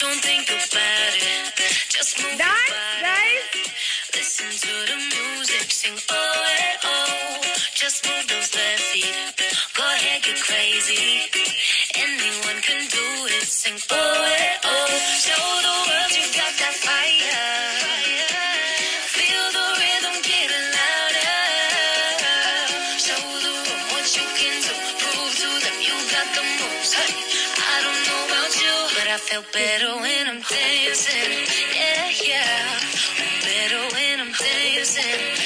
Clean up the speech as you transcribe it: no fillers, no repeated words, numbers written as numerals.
Don't think about it, just move your Dance, body. guys. Listen to the music, sing oh eh, oh. Just move those left feet, go ahead, get crazy. Anyone can do it, sing oh eh, oh. Show the world you got that fire. Feel the rhythm getting louder. Show the room what you can do. Prove to them you got the moves. Hey, I don't know about you, but I feel better when I'm dancing. Yeah, yeah. Better when I'm dancing.